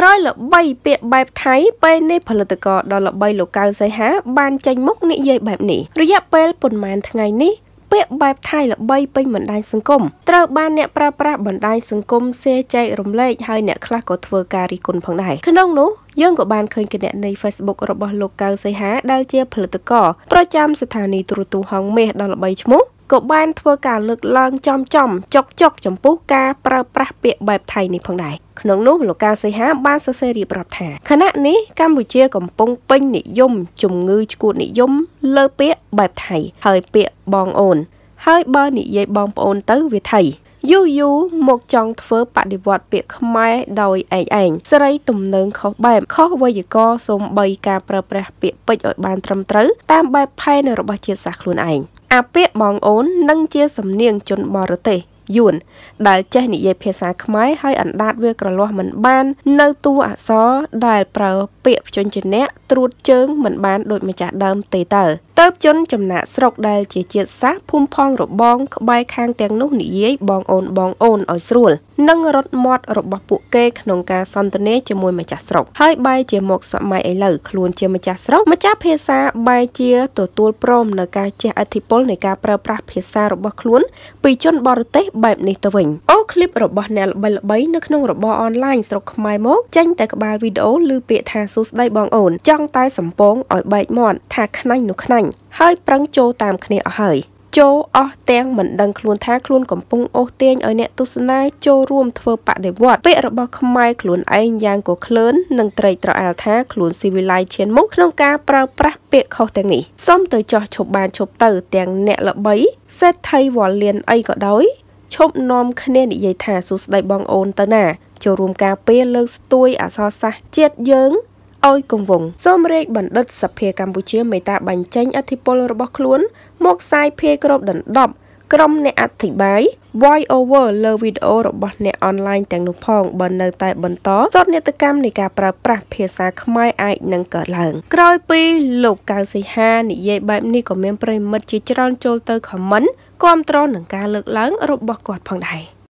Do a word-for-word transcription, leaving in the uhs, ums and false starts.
ក្រោយល្បីពាក្យបែបថៃពេលនេះផលិតករដ៏ល្បីលោកកៅសីហាបានចេញមុខនិយាយបែបនេះរយៈពេលប៉ុន្មានថ្ងៃនេះពាក្យបែបថៃល្បីពេញបណ្ដាញសង្គមត្រូវបានអ្នកប្រើប្រាស់បណ្ដាញសង្គមshareចែករំលែកហើយអ្នកខ្លះក៏ធ្វើការរិះគន់ផងដែរក្នុងនោះយើងក៏បានឃើញគណនី Facebook របស់លោកកៅសីហាដែលជាផលិតករប្រចាំស្ថានីយ៍ទូរទស្សន៍ហងមាសដ៏ល្បីឈ្មោះក៏បានធ្វើការលើកឡើងចំចំចុកចុកចំពោះការប្រើប្រាស់ពាក្យបែបថៃនេះផងដែរក្នុងនោះលោកកៅសីហាបានសរសេររៀបរាប់ថាខណៈនេះកម្ពុជាកំពុងពេញនិយមជំងឺឆ្កួតនិយមលើពាក្យបែបថៃហើយពាក្យបងអូនហើយបើនិយាយបងប្អូនទៅវាថៃយូរយូរមកចង់ធ្វើបដិវត្តពាក្យខ្មែរដោយឯងឯងស្រីទំនើងខុសបែបខុសវេយ្យាករណ៍សូម្បីការប្រើប្រាស់ពាក្យពេចន៍ឲ្យបានត្រឹមត្រូវតាមបែបផែនរបស់ជាតិសាសន៍ខ្លួនឯងអាពាក្យបងអូននឹងជាសំនៀងជនបរទេសយួនដែលចេះនិយាយភាសាខ្មែរហើយអណ្ដាតវាក្រលាស់មិនបាននៅតួអក្សរដែលប្រើពាក្យព្យញ្ជនៈត្រួតជើងមិនបានដូចម្ចាស់ដើមទេតើទៅជនចំណាក់ស្រុកដែលជាជាតិសាសន៍ភូមិផងរបងក្បែរខាងទាំងនោះនិយាយបងអូនបងអូនឲ្យស្រួលនិងរត់មាត់របស់ពួកគេក្នុងការសន្ទនាជាមួយម្ចាស់ស្រុកហើយបែរជាមកសម័យឥឡូវខ្លួនជាម្ចាស់ស្រុកម្ចាស់ភាសាបែរជាទទួលព្រមនៅការជះឥទ្ធិពលនៃការប្រើប្រាស់ភាសារបស់ខ្លួនពីជនបរទេសបែបនេះទៅវិញអូឃ្លីបរបស់អ្នកល្បីៗនៅក្នុងរបរអនឡាញស្រុកខ្មែរមកចេញតែក្បាលវីដេអូឬពាក្យថាសួស្ដីបងអូនចង់តែសំពងឲ្យបែកមាត់ថាខ្នាញ់នោះខ្នាញ់ហើយប្រឹងចូលតាមគ្នាអស់ហើយចូលអស់ទាំងមិនដឹងខ្លួនថាខ្លួនកំពុងអូសទាញឲ្យអ្នកទស្សនាចូលរួមធ្វើបដិវត្តពាក្យរបស់ខ្មែរខ្លួនឯងយ៉ាងក៏ក្លឿននិងត្រេកត្រអាលថាខ្លួនស៊ីវិល័យឈានមុខក្នុងការប្រើប្រាស់ពាក្យខុសទាំងនេះសូមទៅចោះឈប់បានឈប់ទៅទាំងអ្នកល្បីសេដ្ឋីវ៉ាលៀនអីក៏ដោយឈប់នាំគ្នានិយាយថាសួស្ដីបងអូនទៅណាចូលរួមការពារលើកស្ទួយអក្សរសាស្ត្រជាតិយើងឲ្យគង់វង្សសូមរាជបណ្ឌិតសភាកម្ពុជាមេត្តាបញ្ចេញឥទ្ធិពលរបស់ខ្លួនមកផ្សាយភាយគ្របដណ្ដប់ក្រុមអ្នកអធិប្បាយ voice over លើវីដេអូរបស់អ្នកអនឡាញទាំងនោះផងបើនៅតែបន្តសោកនាដកម្មនៃការប្រើប្រាស់ភាសាខ្មែរអាចនឹងកើតឡើងក្រោយពីលោកកៅសីហានិយាយបែបនេះក៏មានប្រិមិត្តជាច្រើនចូលទៅខមមិនគាំទ្រនឹងការលើកឡើងរបស់គាត់ផងដែរ